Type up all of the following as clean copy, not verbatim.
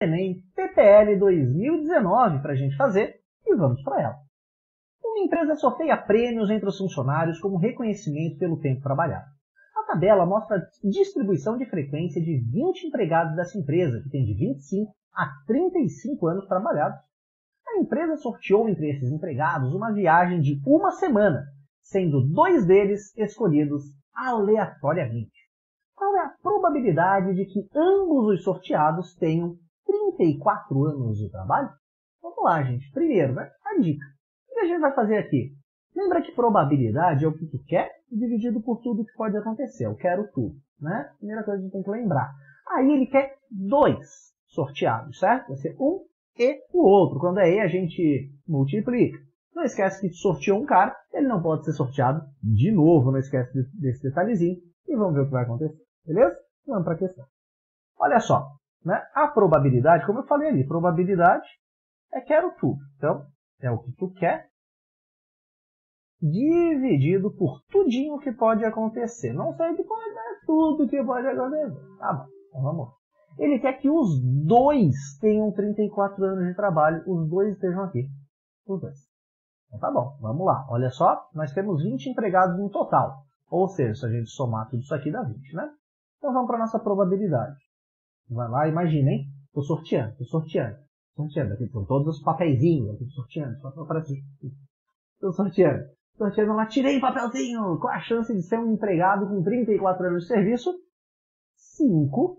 Enem PPL 2019 para a gente fazer e vamos para ela. Uma empresa sorteia prêmios entre os funcionários como reconhecimento pelo tempo trabalhado. A tabela mostra a distribuição de frequência de 20 empregados dessa empresa, que tem de 25 a 35 anos trabalhados. A empresa sorteou entre esses empregados uma viagem de uma semana, sendo 2 deles escolhidos aleatoriamente. Qual é a probabilidade de que ambos os sorteados tenham 34 anos de trabalho? Vamos lá, gente. Primeiro, né, a dica. O que a gente vai fazer aqui? Lembra que probabilidade é o que tu quer dividido por tudo que pode acontecer. Eu quero tudo, né? Primeira coisa que a gente tem que lembrar. Aí ele quer 2 sorteados, certo? Vai ser um e o outro. Quando é E, a gente multiplica. Não esquece que sorteou um cara, ele não pode ser sorteado de novo. Não esquece desse detalhezinho. E vamos ver o que vai acontecer. Beleza? Vamos para a questão. Olha só, né? A probabilidade, como eu falei ali, probabilidade é quero tudo. Então, é o que tu quer dividido por tudinho que pode acontecer. Não sei de qual é tudo que pode acontecer. Tá bom, então vamos lá. Ele quer que os 2 tenham 34 anos de trabalho, os 2 estejam aqui. Os 2. Então tá bom, vamos lá. Olha só, nós temos 20 empregados no total. Ou seja, se a gente somar tudo isso aqui dá 20, né? Então vamos para a nossa probabilidade. Vai lá, imagina, hein? Estou sorteando. Aqui estão todos os papeizinhos. Aqui sorteando. Estou sorteando. Sorteando lá, tirei o papelzinho. Qual a chance de ser um empregado com 34 anos de serviço? 5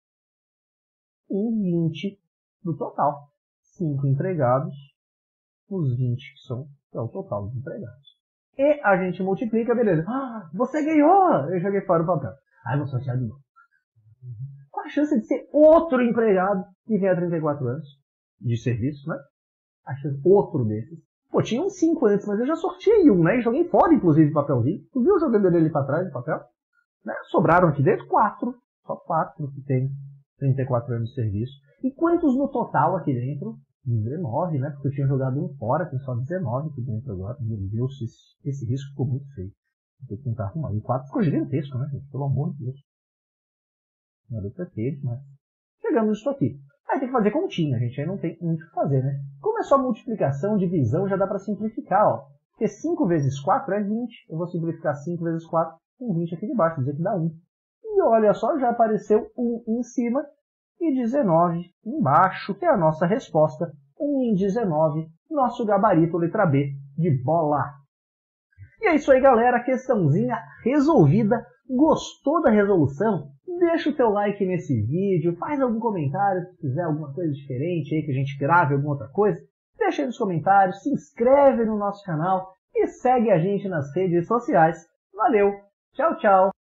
em 20 do total. 5 empregados, os 20 que é o total dos empregados. E a gente multiplica, beleza. Ah, você ganhou! Eu joguei fora o papel. Aí vou sortear de novo. Qual a chance de ser outro empregado que tenha 34 anos de serviço, né? A chance outro desses. Pô, tinha uns 5 antes, mas eu já sorteei um, né? E joguei fora, inclusive, o papelzinho. Tu viu jogando ele para trás, o papel? Né? Sobraram aqui dentro 4. Só 4 que tem 34 anos de serviço. E quantos no total aqui dentro? 19, né? Porque eu tinha jogado um fora, tem só 19 aqui dentro agora. Meu Deus, esse risco ficou muito feio. Vou ter que tentar arrumar. E o 4 ficou gigantesco, né, gente? Pelo amor de Deus. Não deu pra ter, mas chegamos nisso aqui. Aí tem que fazer continha, gente. Aí não tem muito o que fazer, né? Como é só multiplicação, divisão, já dá para simplificar, ó. Porque 5 vezes 4 é 20. Eu vou simplificar 5 vezes 4 com 20 aqui de baixo, dizer que dá 1. E olha só, já apareceu 1 em cima e 19 embaixo, que é a nossa resposta. 1 em 19, nosso gabarito letra B de bola. E é isso aí, galera. Questãozinha resolvida. Gostou da resolução? Deixa o teu like nesse vídeo, faz algum comentário se quiser alguma coisa diferente aí que a gente grave alguma outra coisa. Deixa aí nos comentários, se inscreve no nosso canal e segue a gente nas redes sociais. Valeu, tchau, tchau!